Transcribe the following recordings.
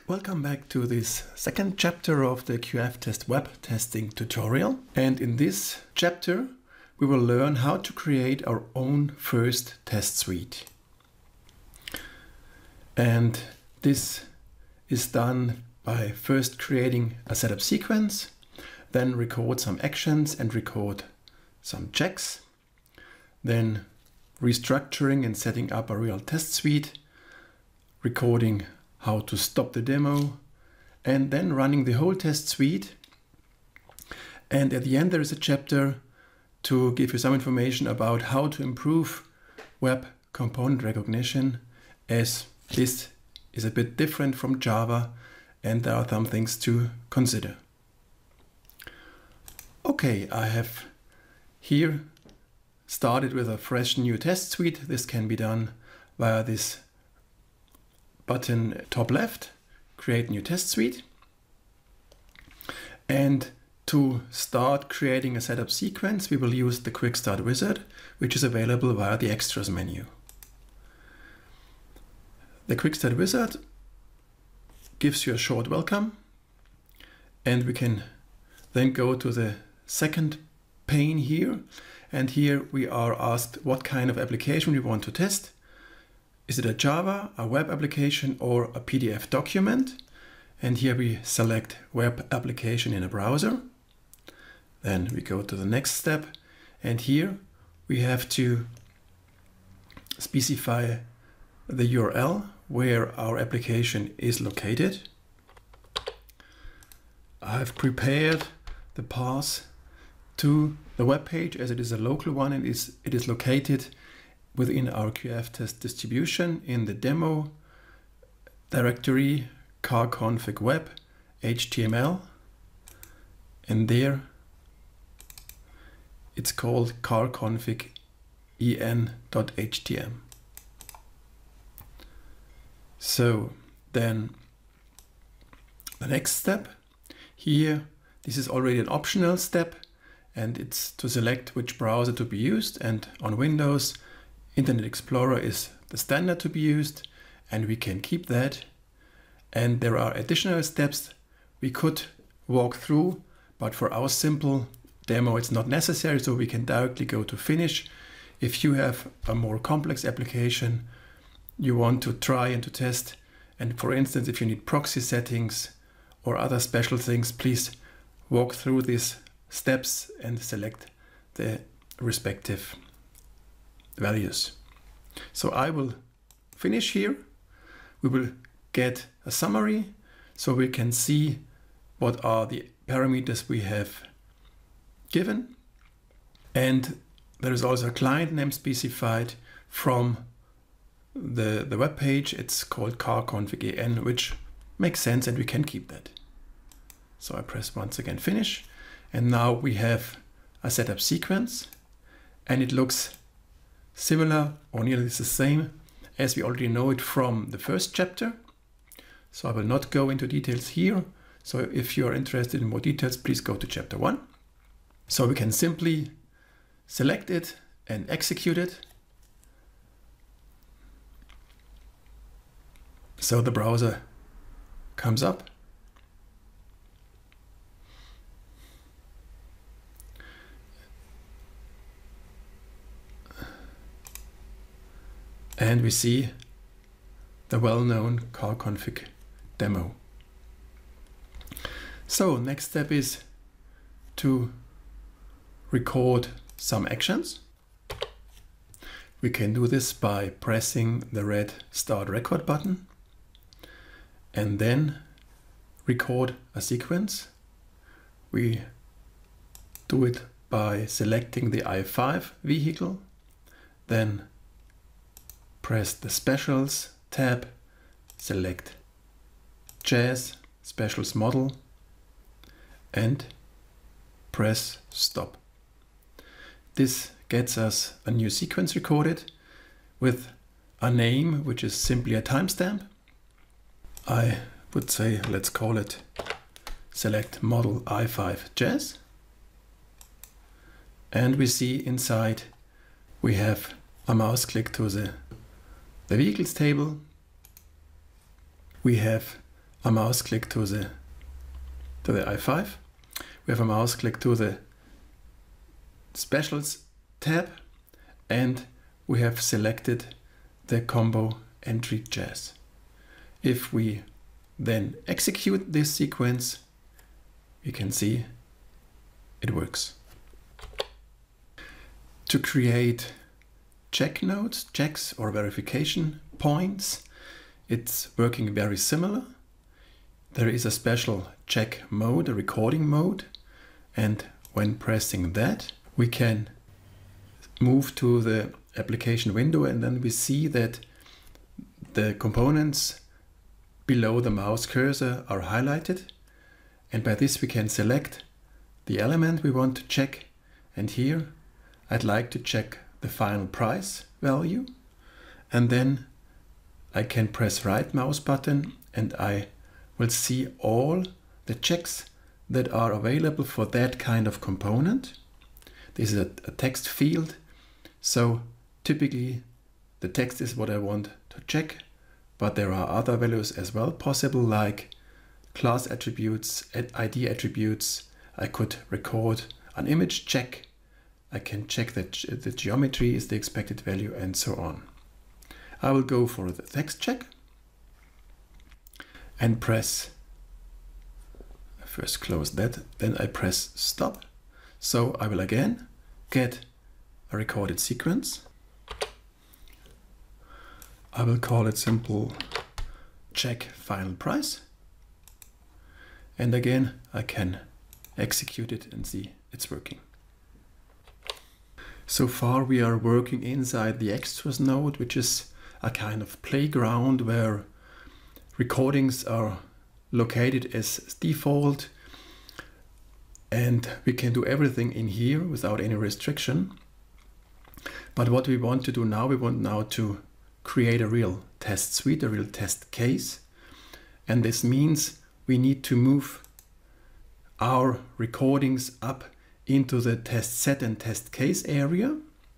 Welcome back to this second chapter of the QF Test web testing tutorial. And in this chapter, we will learn how to create our own first test suite. And this is done by first creating a setup sequence, then record some actions and record some checks, then restructuring and setting up a real test suite, recording how to stop the demo, and then running the whole test suite. And at the end there is a chapter to give you some information about how to improve web component recognition, as this is a bit different from Java and there are some things to consider. Okay, I have here started with a fresh new test suite. This can be done via this button top left, create new test suite. And to start creating a setup sequence, we will use the Quick Start Wizard, which is available via the Extras menu. The Quick Start Wizard gives you a short welcome, and we can then go to the second pane here. And here we are asked what kind of application we want to test. Is it a Java, a web application, or a PDF document? And here we select web application in a browser. Then we go to the next step. And here we have to specify the URL where our application is located. I have prepared the path to the web page as it is a local one, and it is located within our QF test distribution in the demo directory car-config web HTML, and there it's called car-config en.htm. So then the next step here, this is already an optional step, and it's to select which browser to be used. And on Windows, Internet Explorer is the standard to be used, and we can keep that. And there are additional steps we could walk through, but for our simple demo it's not necessary, so we can directly go to finish. If you have a more complex application you want to try and to test, and for instance if you need proxy settings or other special things, please walk through these steps and select the respective values. So I will finish here. We will get a summary so we can see what are the parameters we have given. And there is also a client name specified from the web page. It's called car-config en, which makes sense, and we can keep that. So I press once again finish, and now we have a setup sequence, and it looks similar or nearly the same as we already know it from the first chapter. So I will not go into details here. So if you are interested in more details, please go to chapter 1. So we can simply select it and execute it. So the browser comes up. And we see the well-known car-config demo. So next step is to record some actions. We can do this by pressing the red Start Record button and then record a sequence. We do it by selecting the i5 vehicle, then press the Specials tab, select Jazz Specials Model, and press Stop. This gets us a new sequence recorded with a name which is simply a timestamp. I would say, let's call it Select Model i5 Jazz. And we see inside we have a mouse click to the vehicles table. We have a mouse click to the i5. We have a mouse click to the Specials tab, and we have selected the combo entry jazz. If we then execute this sequence, you can see it works. To create check nodes, checks or verification points, it's working very similar. There is a special check mode, a recording mode, and when pressing that, we can move to the application window, and then we see that the components below the mouse cursor are highlighted, and by this we can select the element we want to check, and here I'd like to check the final price value, and then I can press right mouse button and I will see all the checks that are available for that kind of component. This is a text field, so typically the text is what I want to check, but there are other values as well possible, like class attributes, ID attributes. I could record an image check. I can check that the geometry is the expected value and so on. I will go for the text check and press, first close that, then I press stop. So I will again get a recorded sequence. I will call it simple check final price. And again, I can execute it and see it's working. So far we are working inside the extras node, which is a kind of playground where recordings are located as default, and we can do everything in here without any restriction. But what we want to do now, we want now to create a real test suite, a real test case. And this means we need to move our recordings up into the test set and test case area.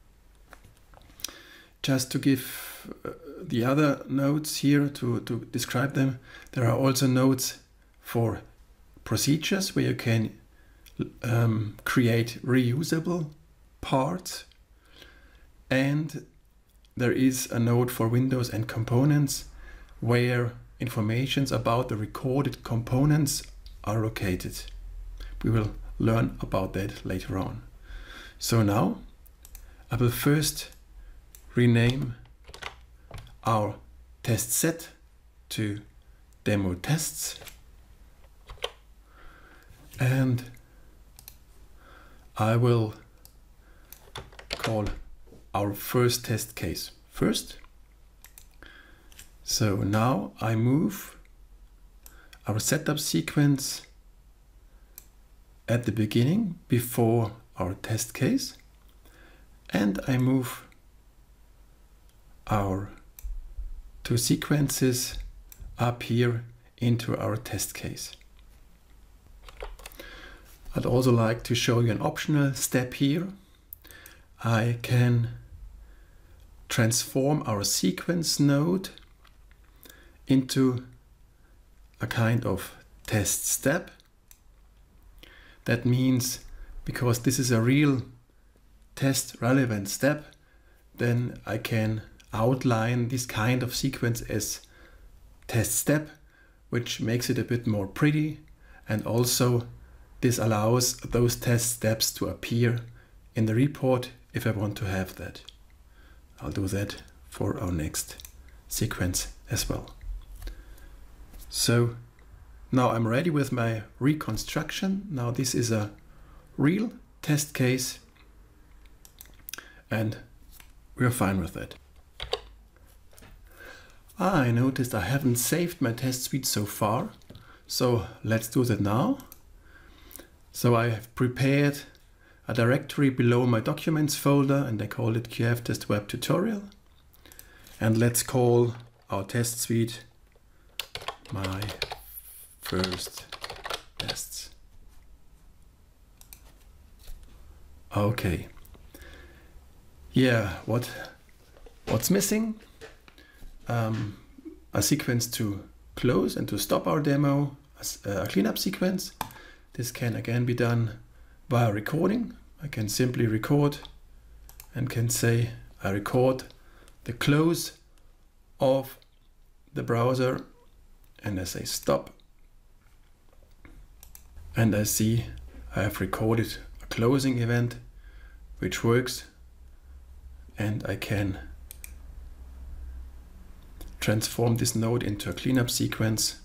Just to give the other nodes here to describe them, there are also nodes for procedures where you can create reusable parts, and there is a node for windows and components where informations about the recorded components are located. We will learn about that later on. So now I will first rename our test set to demo tests, and I will call our first test case first. So now I move our setup sequence at the beginning before our test case, and I move our two sequences up here into our test case. I'd also like to show you an optional step here. I can transform our sequence node into a kind of test step. That means, because this is a real test relevant step, then I can outline this kind of sequence as test step, which makes it a bit more pretty, and also this allows those test steps to appear in the report if I want to have that. I'll do that for our next sequence as well. So now I'm ready with my reconstruction. Now this is a real test case and we're fine with that. I noticed I haven't saved my test suite so far, so let's do that now. So I have prepared a directory below my documents folder and I call it QF Test Web Tutorial. And let's call our test suite my first tests. Okay. Yeah, what's missing? A sequence to close and to stop our demo, a cleanup sequence. This can again be done via recording. I can simply record and can say I record the close of the browser, and I say stop, and I see I have recorded a closing event which works, and I can transform this node into a cleanup sequence.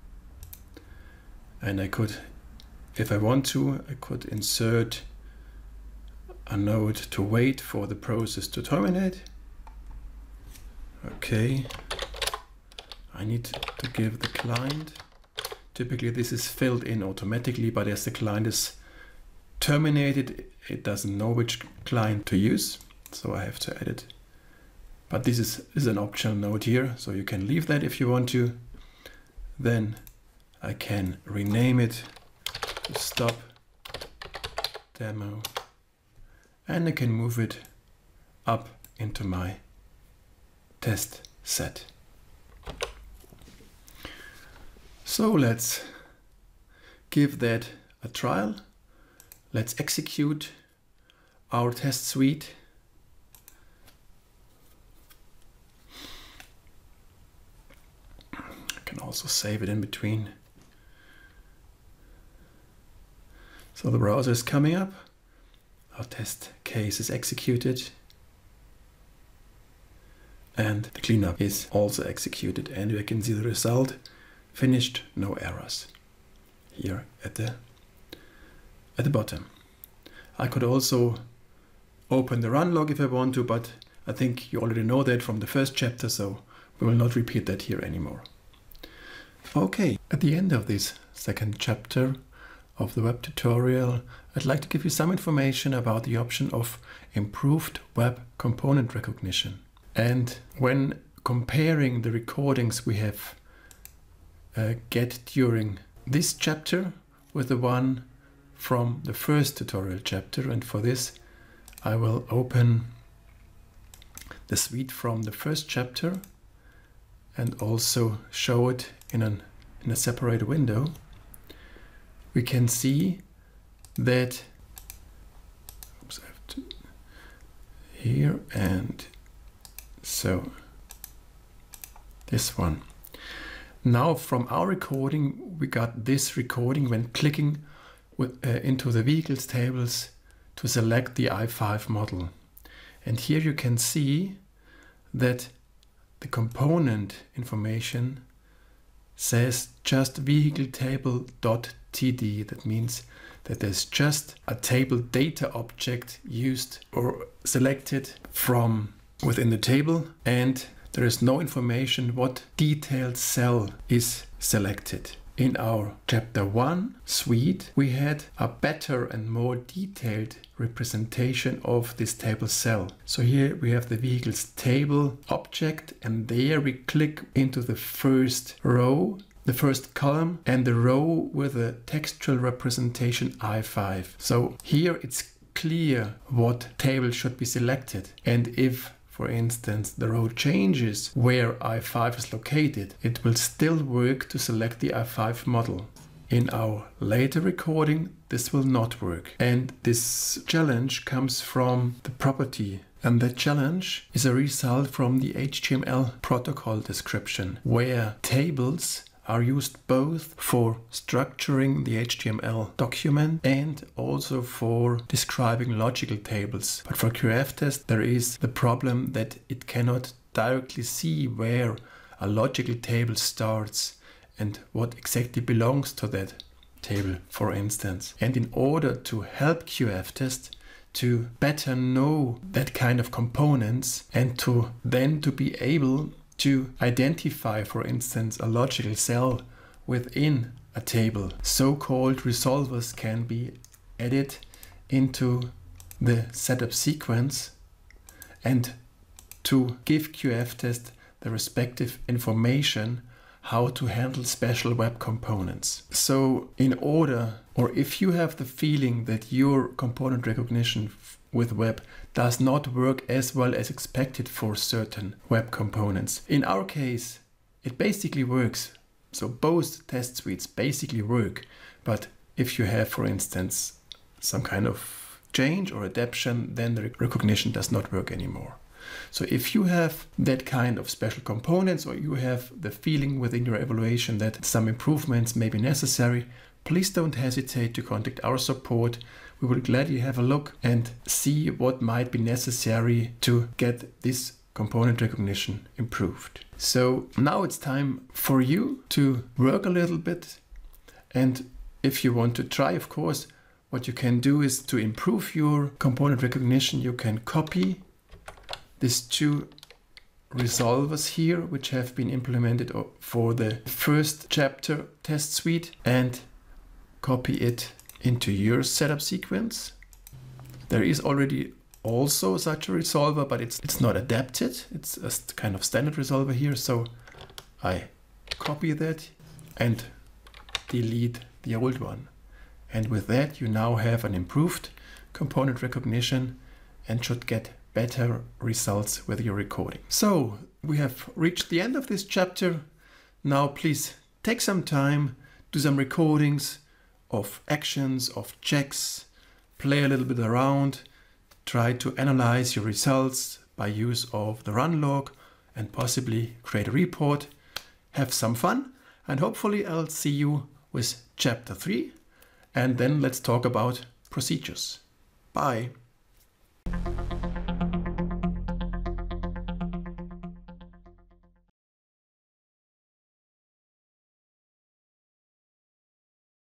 And I could, if I want to, I could insert a node to wait for the process to terminate. Okay, I need to give the client, typically this is filled in automatically, but as the client is terminated, it doesn't know which client to use, so I have to add it. But this is an optional node here, so you can leave that if you want to. Then I can rename it to stop demo, and I can move it up into my test set. So let's give that a trial. Let's execute our test suite. I can also save it in between. So the browser is coming up. Our test case is executed. And the cleanup is also executed. And we can see the result. Finished, no errors. Here at the bottom. I could also open the run log if I want to, but I think you already know that from the first chapter, so we will not repeat that here anymore. Okay, at the end of this second chapter of the web tutorial, I'd like to give you some information about the option of improved web component recognition. And when comparing the recordings we have get during this chapter with the one from the first tutorial chapter, and for this I will open the suite from the first chapter and also show it in a separate window. We can see that oops, I have to here, and so this one. Now from our recording, we got this recording when clicking into the vehicles tables to select the i5 model. And here you can see that the component information says just vehicle table.td. That means that there's just a table data object used or selected from within the table, and there is no information what detailed cell is selected. In our chapter 1 suite, we had a better and more detailed representation of this table cell. So here we have the vehicles table object, and there we click into the first row, the first column, and the row with a textual representation I5. So here it's clear what table should be selected, and if for instance, the row changes where i5 is located, it will still work to select the i5 model. In our later recording, this will not work. And this challenge comes from the property. And that challenge is a result from the HTML protocol description, where tables are used both for structuring the HTML document and also for describing logical tables. But for QF-test, there is the problem that it cannot directly see where a logical table starts and what exactly belongs to that table, for instance. And in order to help QF-test to better know that kind of components and to be able to identify, for instance, a logical cell within a table, so-called resolvers can be added into the setup sequence and to give QF-test the respective information how to handle special web components. So in order, or if you have the feeling that your component recognition with web does not work as well as expected for certain web components. In our case, it basically works So both test suites basically work, but if you have, for instance, some kind of change or adaptation, then the recognition does not work anymore. So if you have that kind of special components, or you have the feeling within your evaluation that some improvements may be necessary, please don't hesitate to contact our support. We will gladly have a look and see what might be necessary to get this component recognition improved. So now it's time for you to work a little bit. And if you want to try, of course, what you can do is to improve your component recognition. You can copy these two resolvers here, which have been implemented for the first chapter test suite, and copy it into your setup sequence. There is already also such a resolver, but it's not adapted. It's a kind of standard resolver here. So I copy that and delete the old one. And with that, you now have an improved component recognition and should get better results with your recording. So we have reached the end of this chapter. Now please take some time, do some recordings of actions, of checks, play a little bit around, try to analyze your results by use of the run log, and possibly create a report. Have some fun, and hopefully I'll see you with chapter 3, and then let's talk about procedures. Bye.